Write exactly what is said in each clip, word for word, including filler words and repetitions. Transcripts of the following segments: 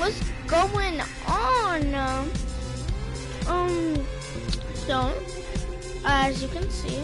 what's going on? Um, um, so, as you can see,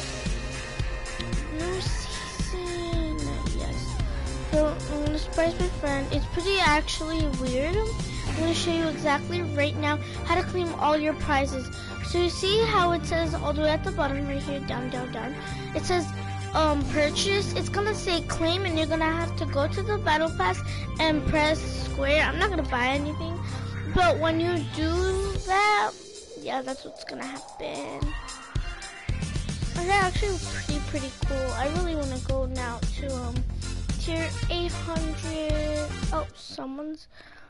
new season, yes. So, I'm gonna surprise my friend. It's pretty actually weird. I'm gonna show you exactly right now how to claim all your prizes. So you see how it says all the way at the bottom right here, down, down, down. It says um, purchase. It's gonna say claim, and you're gonna have to go to the battle pass and press square. I'm not gonna buy anything, but when you do that, yeah, that's what's gonna happen. It's actually pretty, pretty cool. I really wanna go now to um tier eight hundred. Oh, someone's.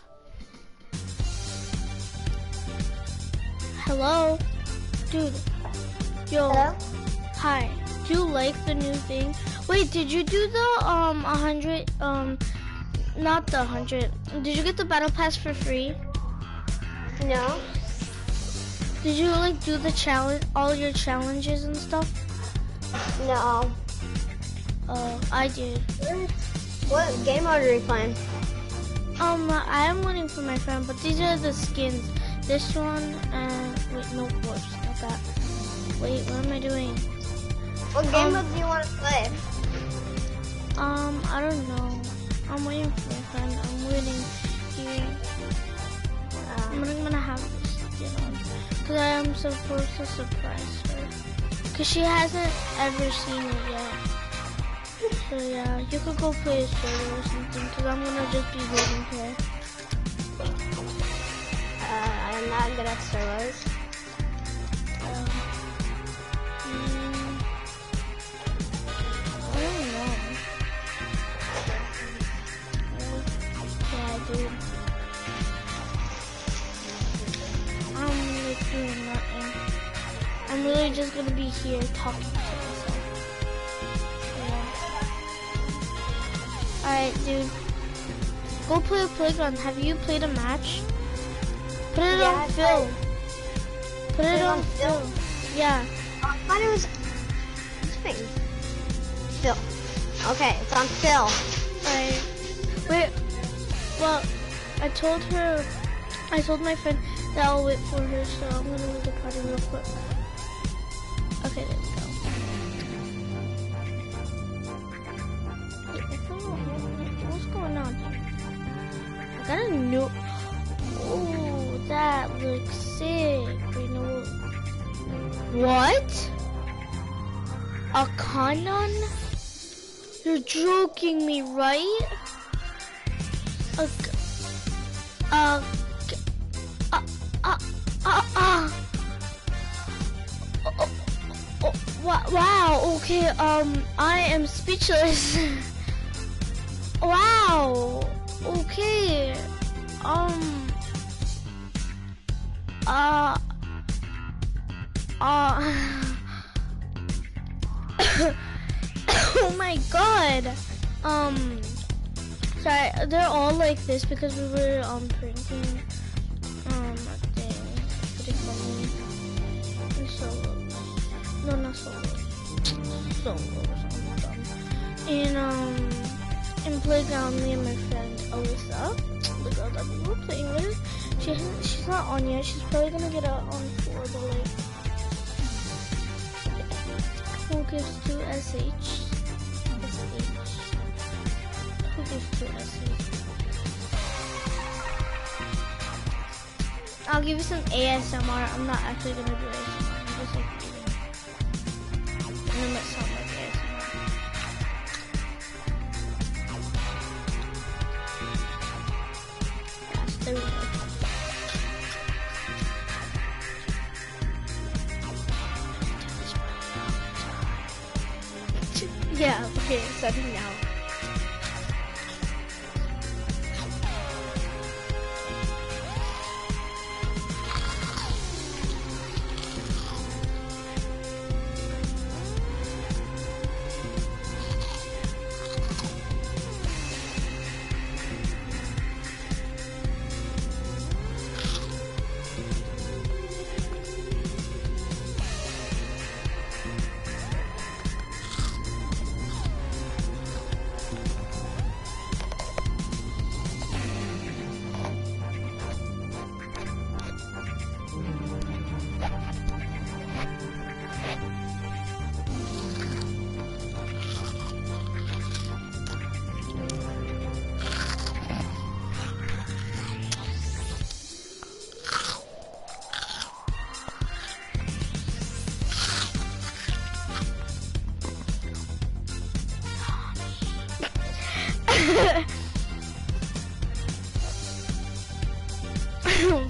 Hello? Dude. Yo. Hello? Hi. Do you like the new thing? Wait, did you do the um one hundred um not the one hundred. Did you get the battle pass for free? No. Did you like do the challenge all your challenges and stuff? No. Oh, I did. What game mode are you playing? Um I am waiting for my friend, but these are the skins. This one and wait, no, whoops, not that. Wait, what am I doing? What game um, mode do you want to play? Um, I don't know. I'm waiting for my friend. I'm waiting here. Um, I'm gonna have this skin on because I am supposed to surprise her because she hasn't ever seen it yet. So yeah, you could go play a solo or something because I'm gonna just be waiting here. Uh, I'm not good at solos. Um, mm, I don't know. Yeah, dude. I'm like doing nothing. I'm really just gonna be here talking to myself. Yeah. Alright, dude. Go play a playground. Have you played a match? Put it Yeah, on Phil. Put it on Phil. Yeah. Oh, I thought it was thing. Phil. Okay, it's on Phil. Alright. Wait. Well, I told her, I told my friend that I'll wait for her, so I'm gonna leave the party real quick. Okay, there we go. Wait, what's going on here? I got a new. Oh, that looks sick. Wait, no. What? A cannon? You're joking me, right? A, a, a, a, a, a. Oh, oh, wow, okay, um, I am speechless. Wow, okay, um, uh, uh, oh my god, um, sorry, they're all like this because we were, um, printing, um, a thing, pretty funny, and solos, no, not solos, solos, I'm dumb, and, um, in playground, me and my friend, Alyssa, the girl that we were playing with, she hasn't, she's not on yet, she's probably gonna get out on four, but like, who gives to S H? S H. Who gives to S H? I'll give you some A S M R. I'm not actually gonna do A S M R. I'm just like eating. And it might sound like A S M R. Yes, there we go. Yeah, okay, starting now.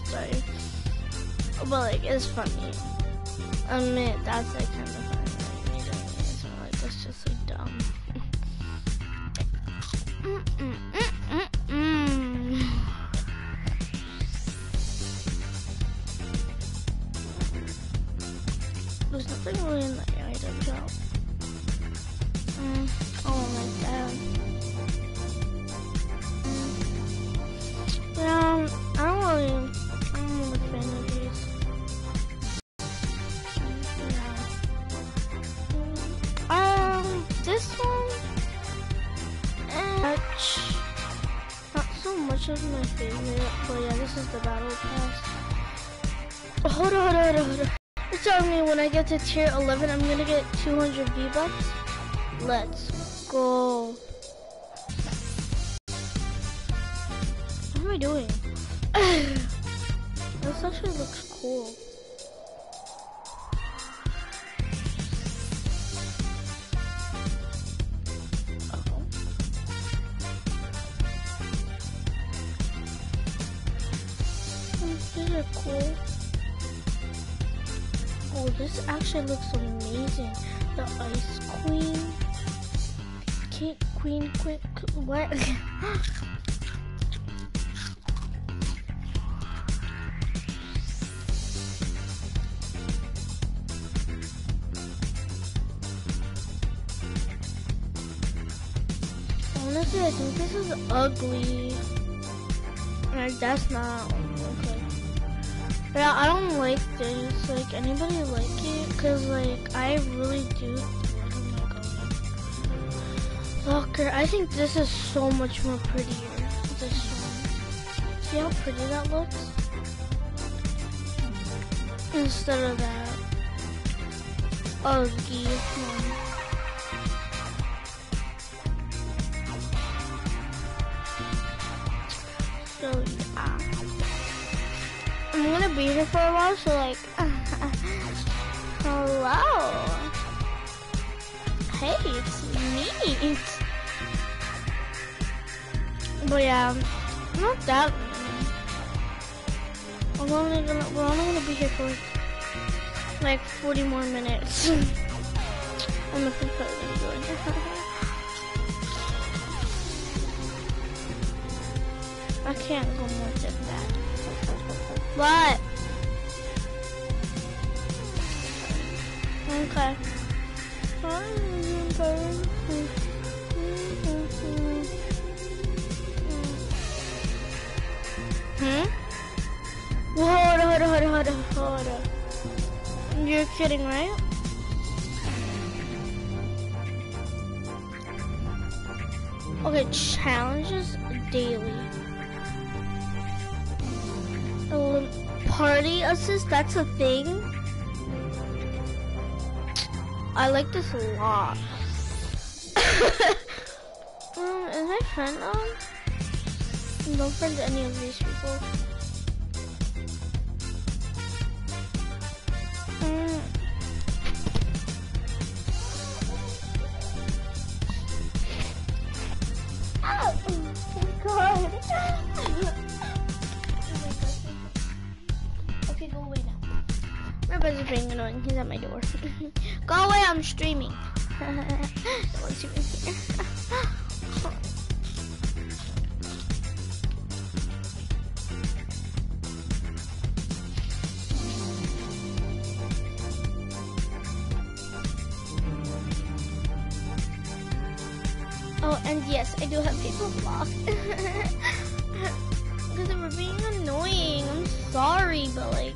sorry. But like, it's funny. I admit that's like kind of funny. Like, me doing it, so like, that's just so dumb. mm -mm, mm -mm -mm. There's nothing really in the item shop. Mm, oh my god. Mm. Yeah, I don't really, I'm not a fan of these. Yeah. Um, this one, and not so much of my favorite, but yeah, this is the battle pass. Oh, hold on, hold on, hold on. It's telling me when I get to tier eleven, I'm gonna get two hundred V-Bucks. Let's go. What am I doing? This actually looks cool. Uh-oh. These are cool. Oh, this actually looks amazing. The Ice Queen. King, Queen, Queen, what? Honestly, I think this is ugly. Like, that's not okay. Yeah, I don't like this. Like, anybody like it? Cause like, I really do. Where am I going? Locker. I think this is so much more prettier. This one. See how pretty that looks? Instead of that ugly one. So yeah. I'm gonna be here for a while, so like, hello. Hey, it's me. But yeah, not that long. I'm only gonna, we're only gonna be here for like forty more minutes. I'm looking forward to doing it. I can't go more than that. What? Okay. Hmm? Hold on, hold on, hold on, hold on, hold on. You're kidding, right? Okay, challenges daily. Party assist, that's a thing. I like this a lot. um, is my friend on? Don't friend any of these people. Mm. Oh my god. Okay, go away now. My brother's being annoying. He's at my door. Go away, I'm streaming. Don't want to see me here. Oh, and yes, I do have people blocked. Because they were being annoying. I'm sorry, but like,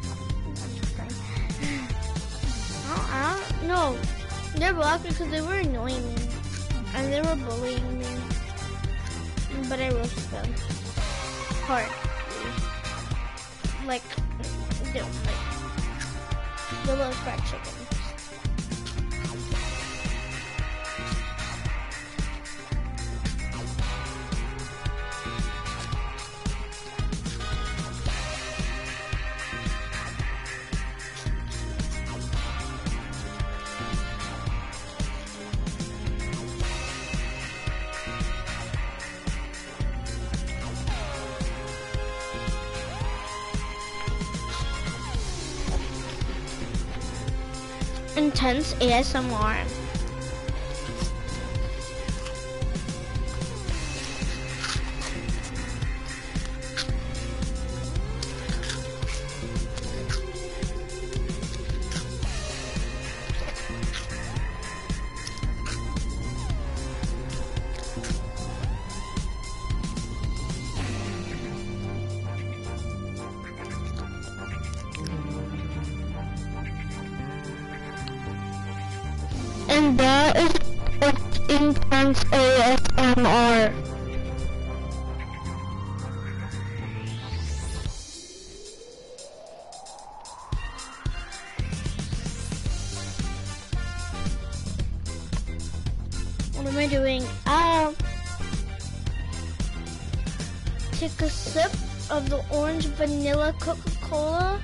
I don't, I don't know. They're blocked because they were annoying me. And they were bullying me. But I roasted them. Hard. Like, they like, they love fried chicken. intense A S M R. And that is it's intense A S M R. What am I doing? Um, take a sip of the orange vanilla Coca-Cola.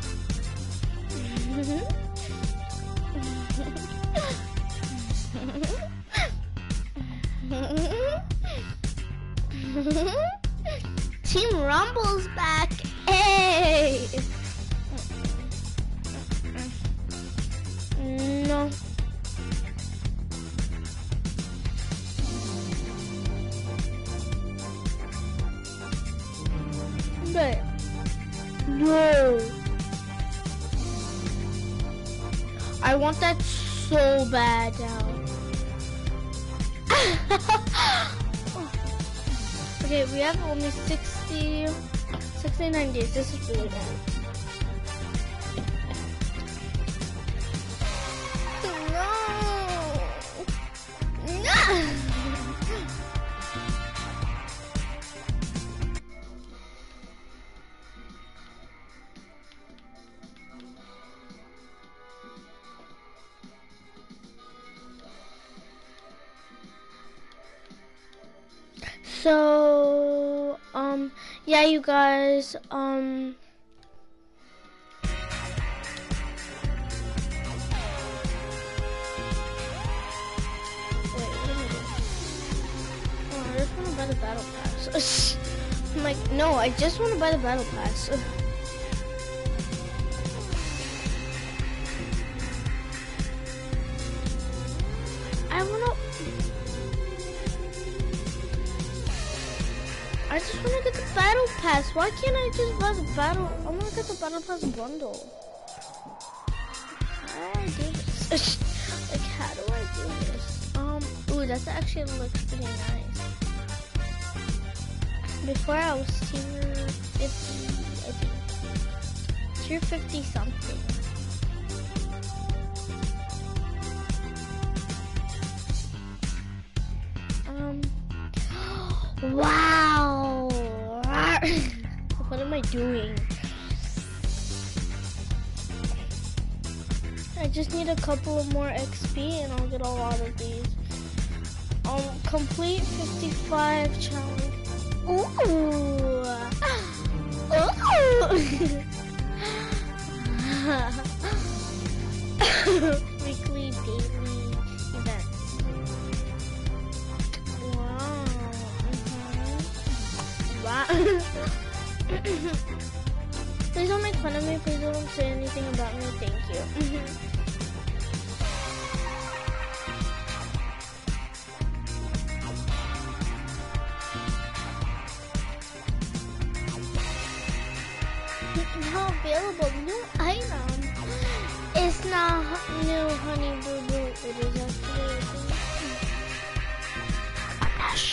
Team Rumble's back. Hey! No. But no. I want that so bad now. Okay, we have only sixty, sixty-nine days. This is really bad. No! No! So, um, yeah, you guys, um, wait, what am I doing? Oh, I just want to buy the battle pass. I'm like, no, I just want to buy the battle pass. I want to... I just want to get the battle pass. Why can't I just buy the battle? I want to get the battle pass bundle. How do I do this? Like, how do I do this? Um, ooh, that actually looks pretty nice. Before I was tier fifty, I think. Tier fifty something. Um, wow. What am I doing? I just need a couple of more X P and I'll get a lot of these. Um, complete fifty-five challenge. Ooh. Ooh. Weekly, daily events. Wow. Mm-hmm. Wow. Please don't make fun of me. Please don't say anything about me. Thank you. Now available new item. It's not new Honey Boo Boo. It is actually a Ash.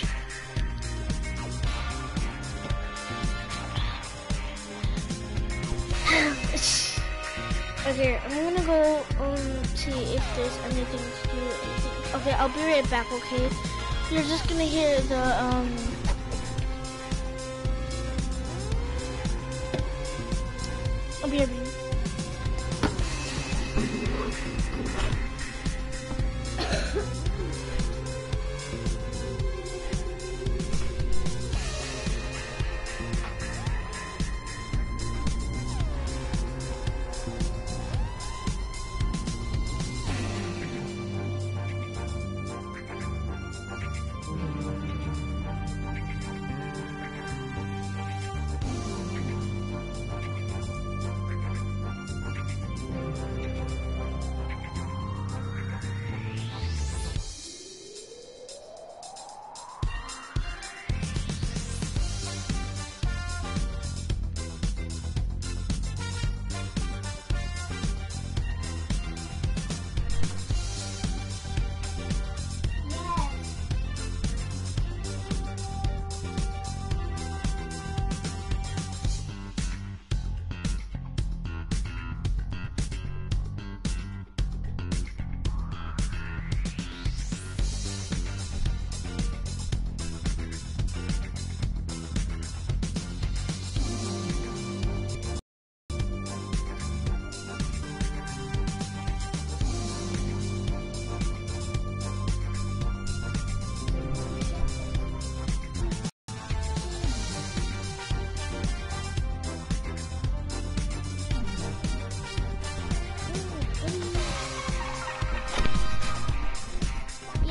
Okay, I'm gonna go um see if there's anything to do. Anything. Okay, I'll be right back. Okay, you're just gonna hear the um. I'll be right back.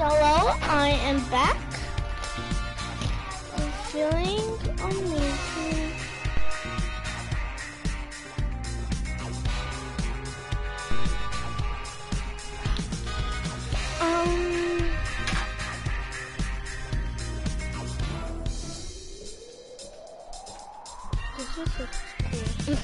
Hello, I am back. I'm feeling amazing. Um, this is so cool.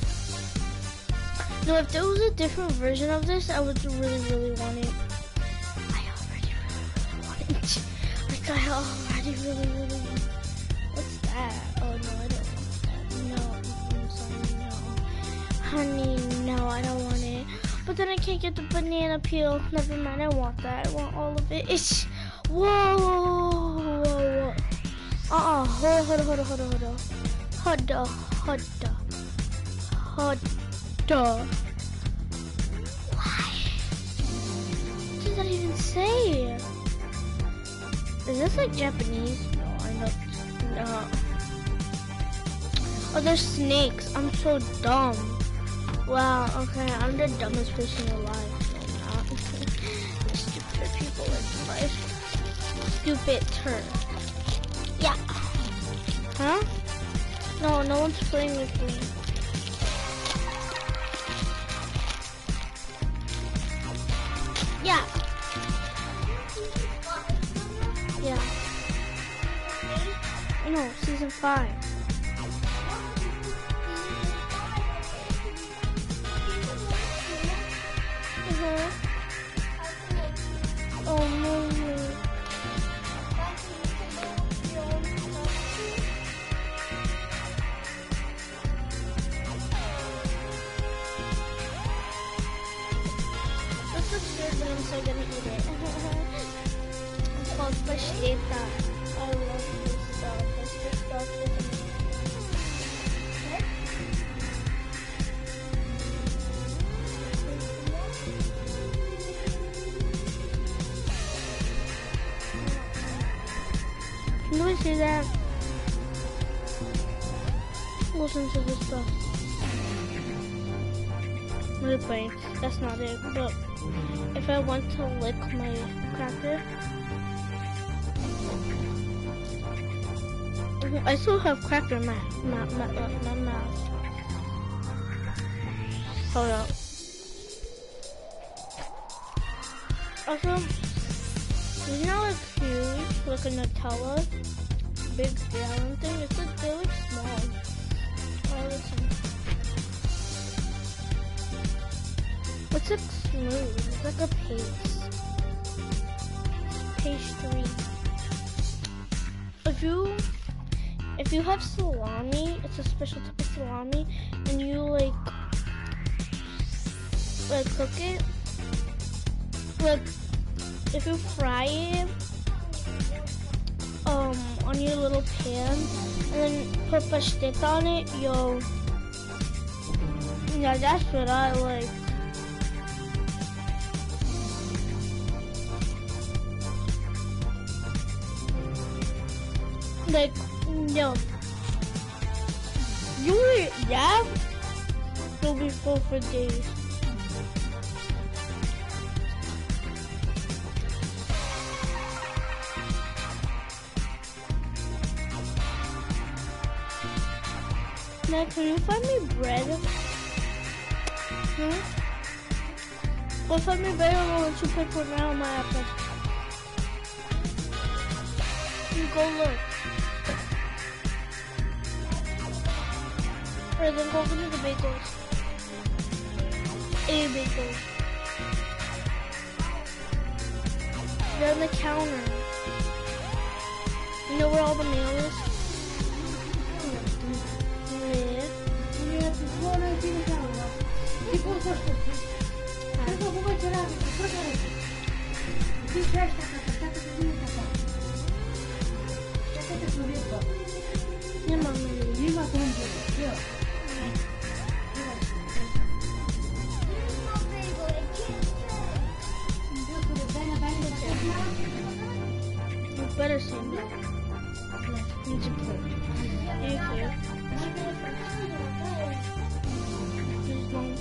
No, if there was a different version of this, I would really, really want it. I already really, really want it. Like, I already really, really want it. What's that? Oh, no, I don't want that. No, I'm sorry, no. Honey, no, I don't want it. But then I can't get the banana peel. Never mind, I want that. I want all of it. It's, whoa, whoa, whoa. Uh-uh, hold on, hold on, hold on, hold on, hold on. Hold on, hold on. Hold on. Why? What does that even say? Is this like Japanese? No, I know. No. Oh, there's snakes. I'm so dumb. Wow, okay, I'm the dumbest person alive. No, I'm not. The stupid people in life. Stupid turn. Yeah. Huh? No, no one's playing with me. Yeah. Yeah. No, season five. Uh-huh. Oh no. This looks good, but I'm still gonna eat it. It's called pasteta. I love this stuff. This good stuff is amazing. Can we see that? Listen to this stuff. Really playing. That's not it. But if I want to lick my cracker, I still have cracker in my my my, uh, my mouth. Hold up. Also, you know, like huge, like a Nutella, big gallon thing. It's like they're like small. Oh, listen. It's like smooth. It's like a paste. Pastry. If you if you have salami, it's a special type of salami, and you like like cook it. Like if you fry it um on your little pan and then put pasteta on it, yo. Yeah, that's what I like. Like, no. You eat that, you'll be full for days. Now, can you find me bread? Hmm? Go find me bread and I'll let you pick one out of my apple. You go look. Or then go over to the bagels. A bagels. They're on the counter. You know where all the mail is? Nie mam. Nie ma tam You better see me. Need to play. Are you clear? Please don't.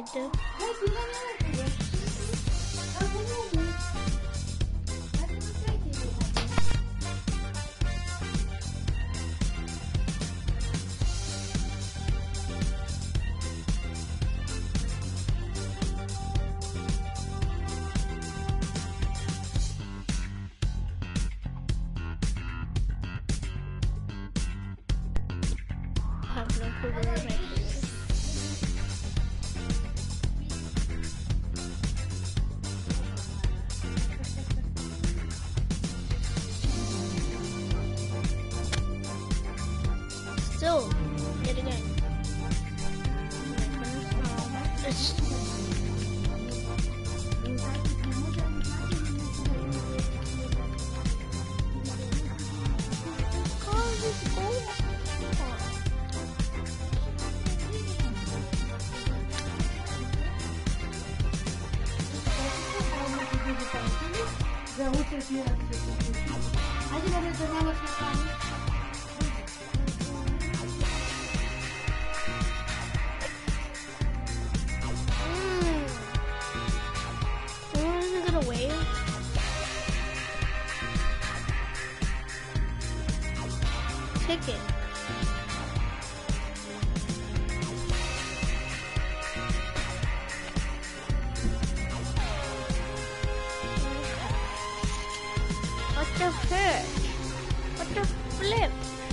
Have no clue where my face is. Still, yet again. It's God, it's gold. Mm. Where is it gonna wave? Ticket. What the heck? What the flip?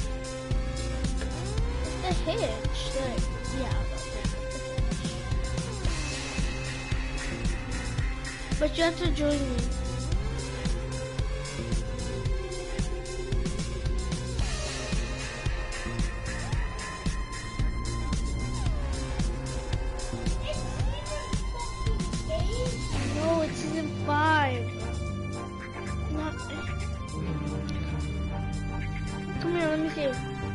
The hitch? The, yeah. But you have to join me. No, it's season five. Not. Come here, let me see.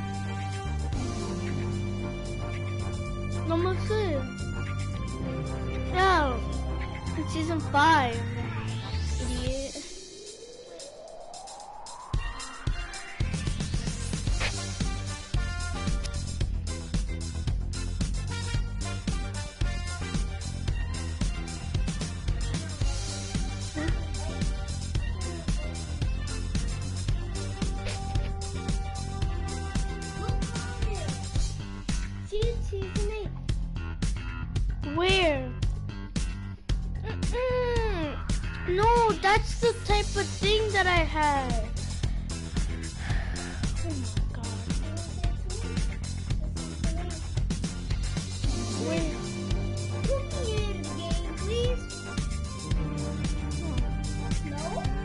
Let me see. No, it's season five. Idiot. Where? Mm-mm. No, that's the type of thing that I had. Oh my God. Where? Put me in the game, please. No?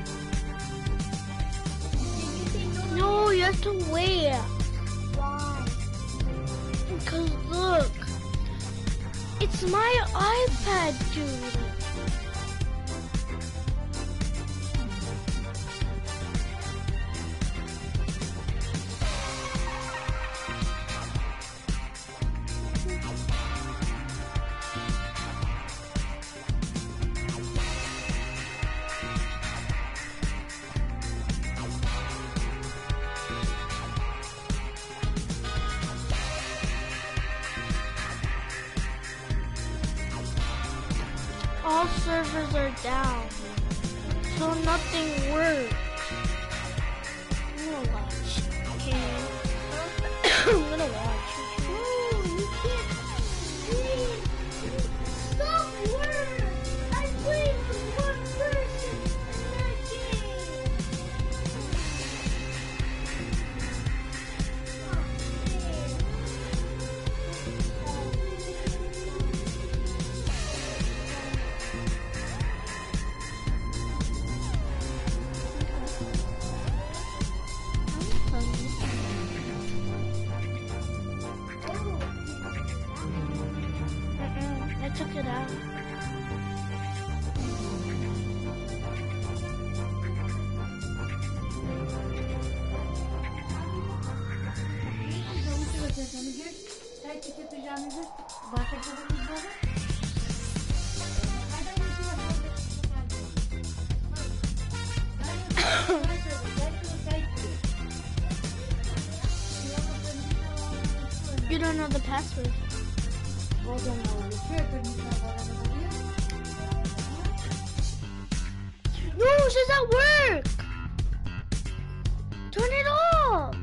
Did you say no? No, you have to wait. Why? Because look, it's my iPad, dude. All servers are down, so nothing works. I'm gonna watch. Okay. I'm gonna watch. No, you can't. Please. Stop work. I played with one person in that game. Mm-mm, I took it out. You don't know the password. No, it says at work. Turn it off.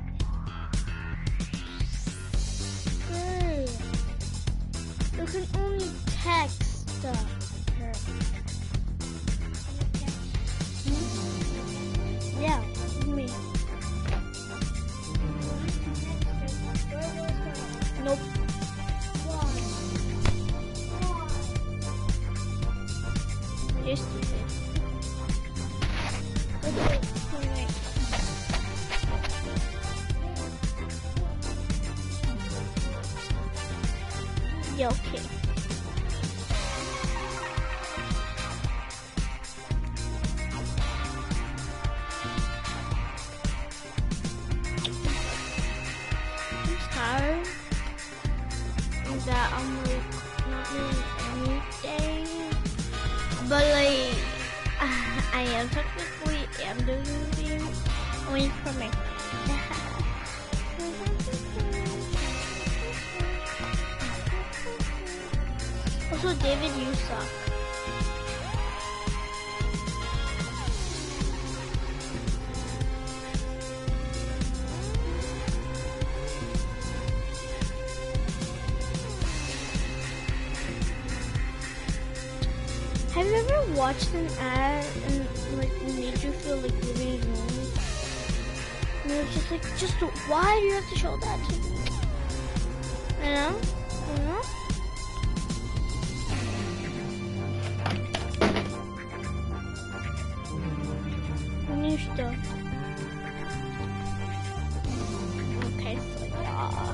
Great. You can only text her. Hmm? Yeah, me. Nope. Just do it. Okay, alright. Yeah, okay. I'm tired that I'm like not doing anything, but like I am technically am doing things. Wait for me. Also, David, you suck. Have you ever watched an ad and like made you feel like really lonely? And it was just like, just why do you have to show that to me? You know? You know? New stuff. Okay, so yeah.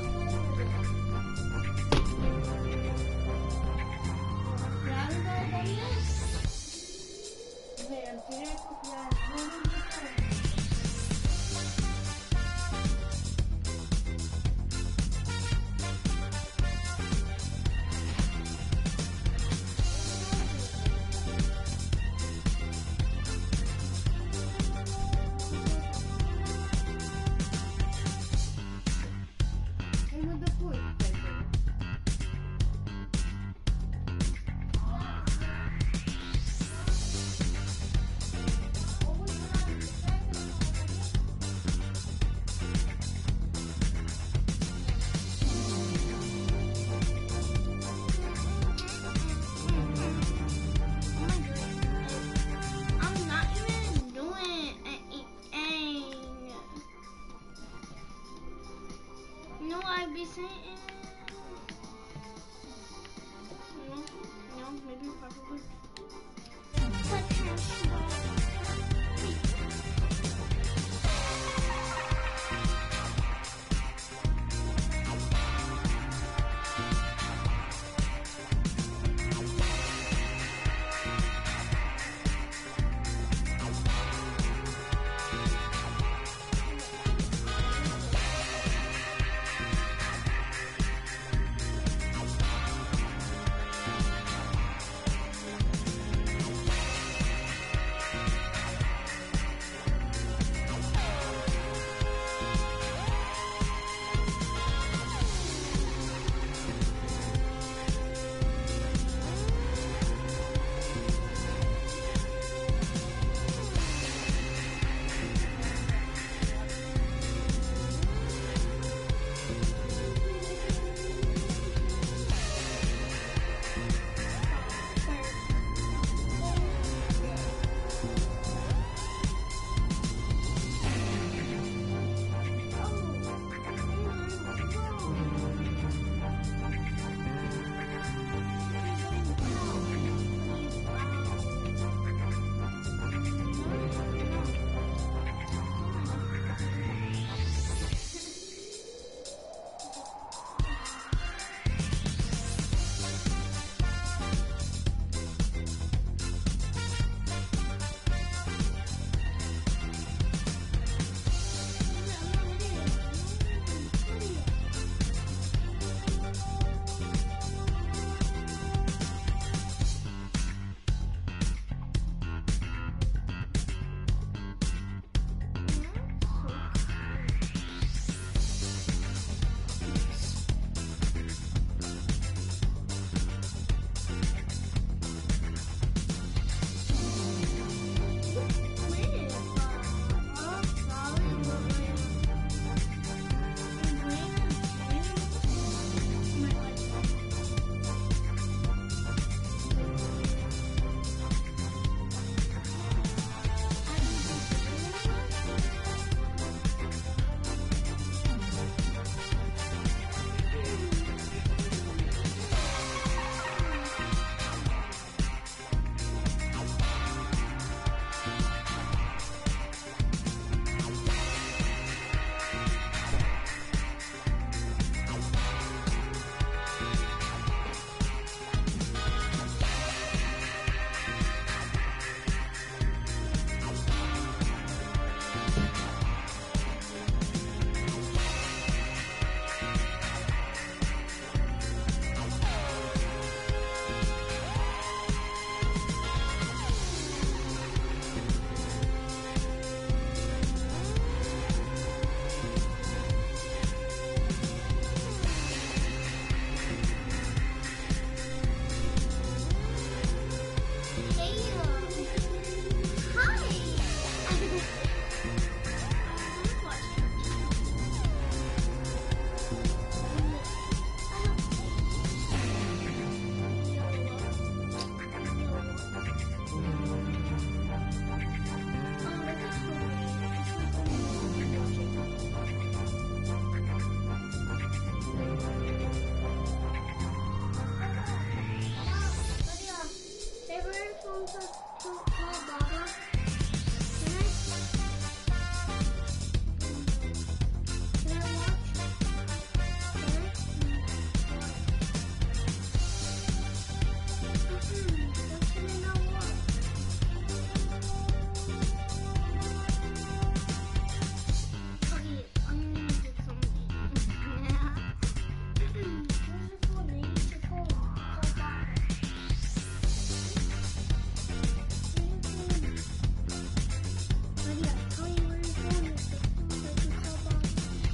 want to call Baba? Can I? Can I watch? Can I? Mm-mm. That's gonna not work. Okay, I'm gonna get something. Where's your phone? I need your phone. Call Baba. Lydia, tell me where your phone is so I can call Baba.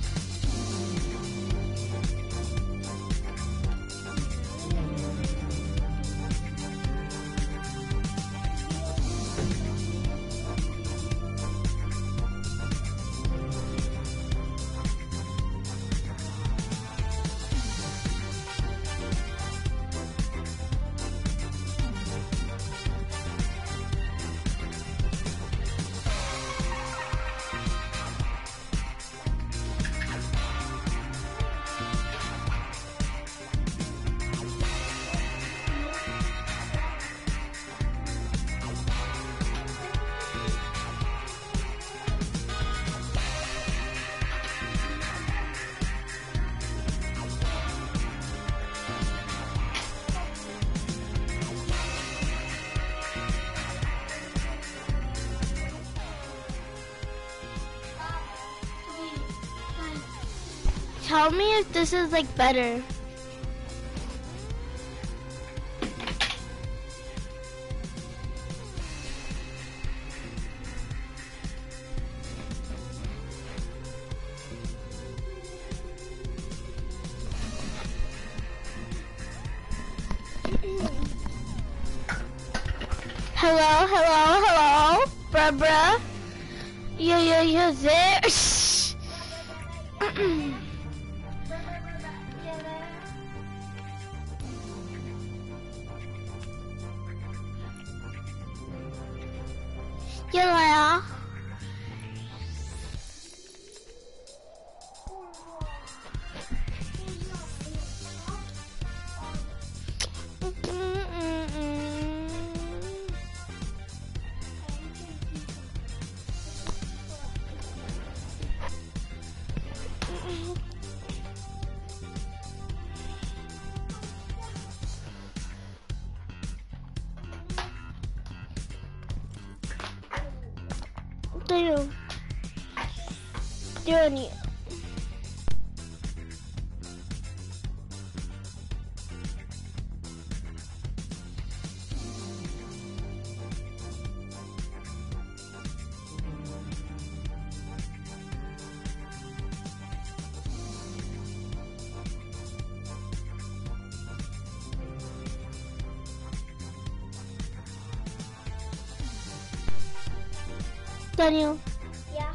Tell me if this is like better. Hello, hello, hello, bruh, bruh. Yo, yo, yo, there. Shh. Yalla. Damn. Doing it. Daniel. Yeah.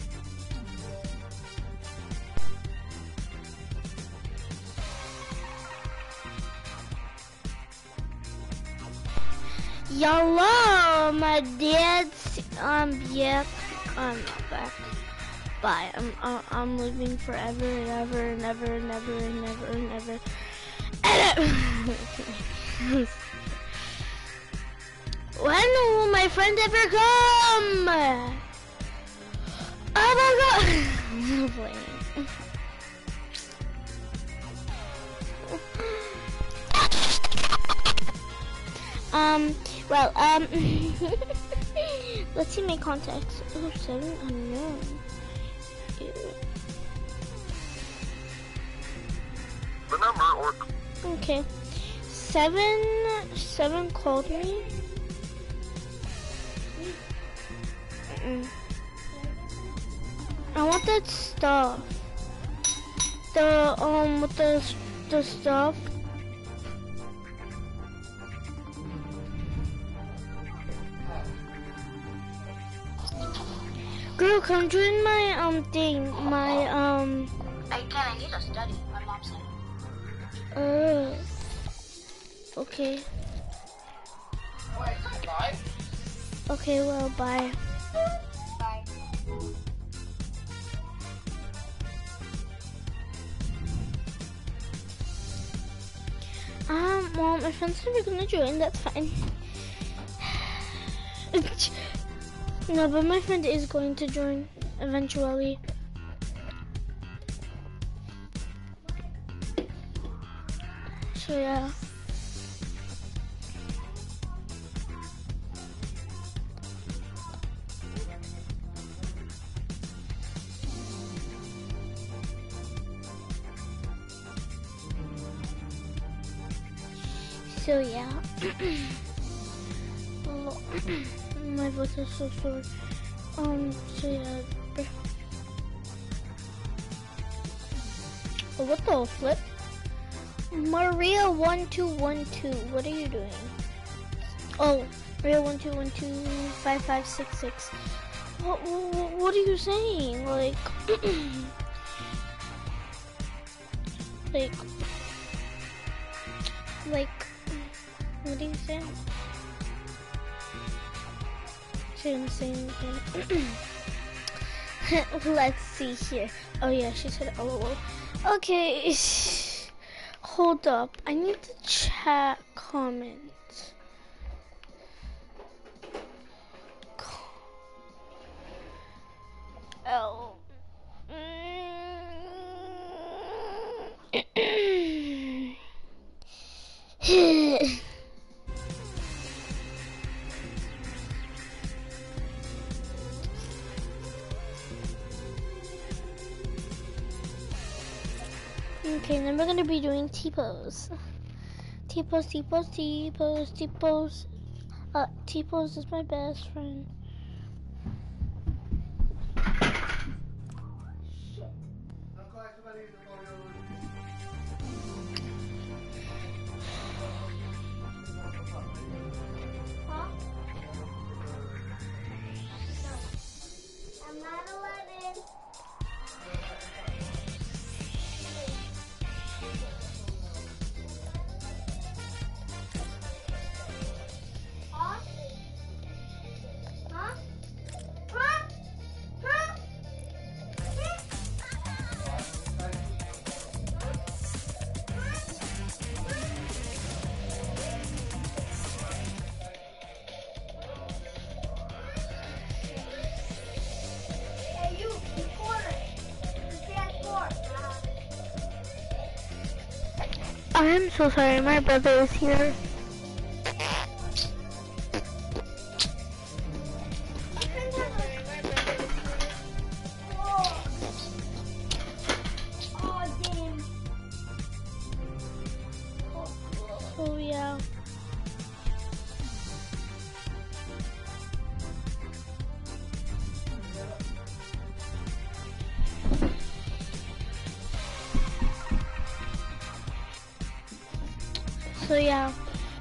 Yellow, my dad's um yeah, I'm back. Bye. I'm uh, I'm leaving forever and ever and ever and ever and ever and ever. When will my friend ever come? Oh my god! I'm playing. Um, well, um, let's see my contacts. Oh, seven unknown. Ew. The number or Okay. Seven, seven called me. Mm-mm. I want that stuff. The, um, with the, the stuff. Girl, come join my, um, thing. My, um... I can, I need to study, my mom said. Uh... Okay. Okay, well, bye. Bye. Um, well, my friend's never gonna join, that's fine. No, but my friend is going to join eventually. So yeah. So yeah. My voice is so sore. Um, so yeah. Oh, what the flip? Maria one two one two. What are you doing? Oh, Maria one two one two five five six six. What, what what are you saying? Like like like what are you saying? She didn't say anything. Let's see here. Oh yeah, she said L O L. Okay, hold up. I need to chat comments. Oh. Okay, then we're gonna be doing T-pose. T-pose, T-pose, T-pose, T-pose. Uh, T-pose is my best friend. Huh? I'm not eleven. Huh? Huh? Huh? Huh? Hey, you, you corner. You stand for. I'm so sorry, my brother is here. Oh. Oh, damn. Oh yeah. So yeah.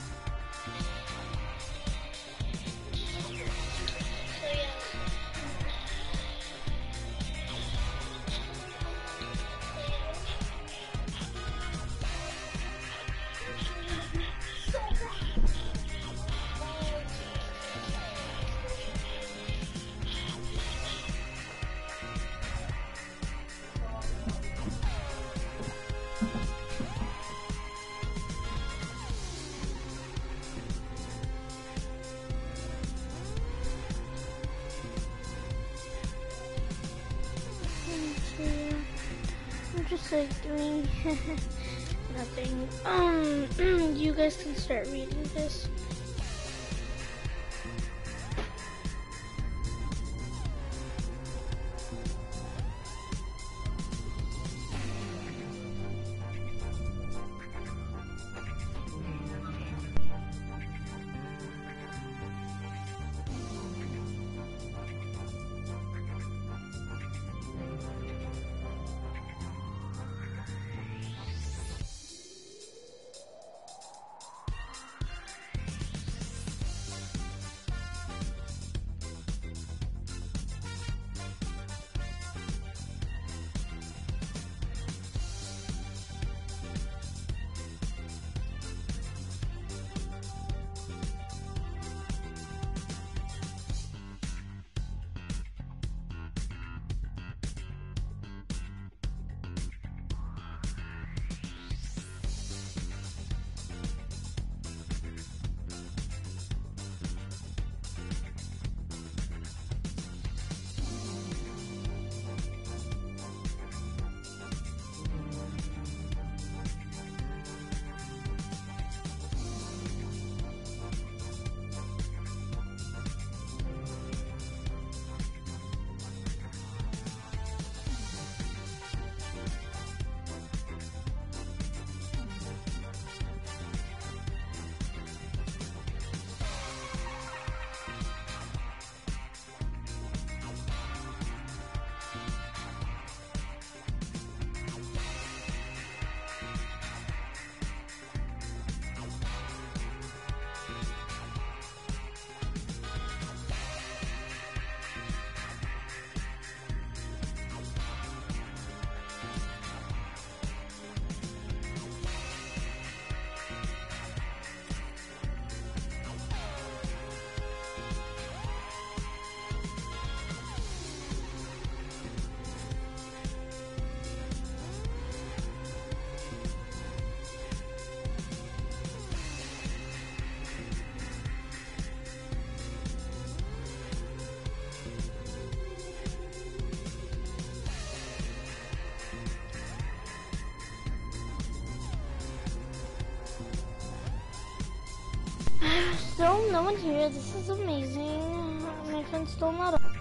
I'm just like doing nothing. Um, you guys can start reading this. no one here. This is amazing. My friend's still not up.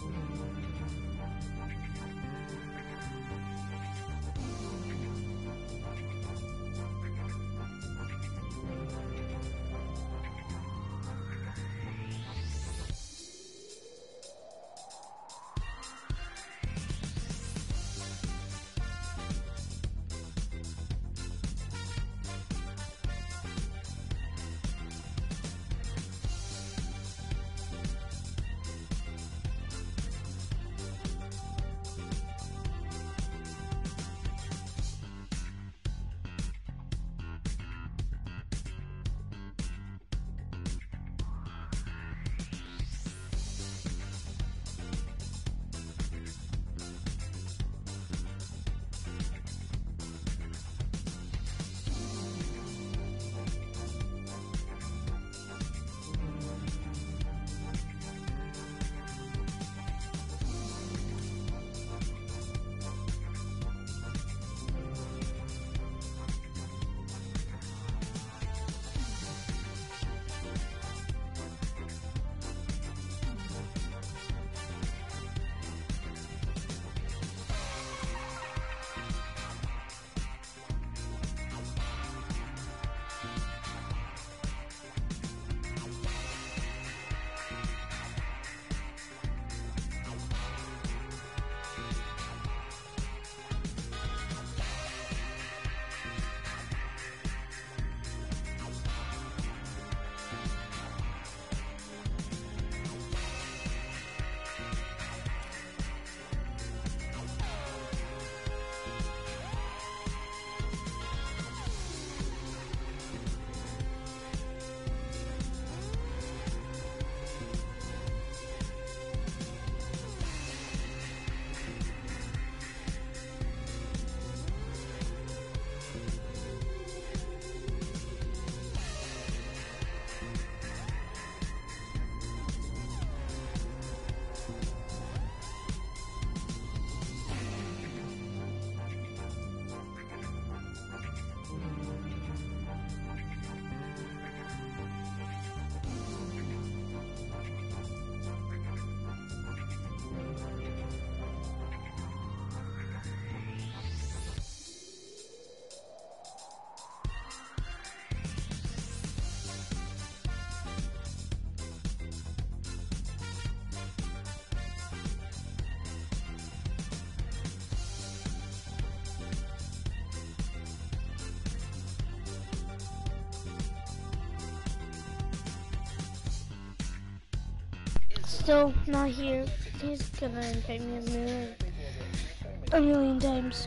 Still not here. He's gonna invite me a million, a million times.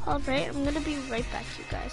Alright, I'm gonna be right back, you guys.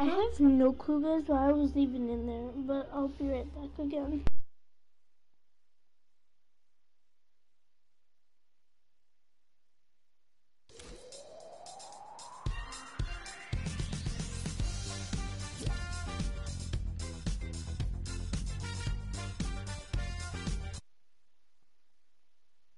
I have no clue, guys, why I was even in there, but I'll be right back again.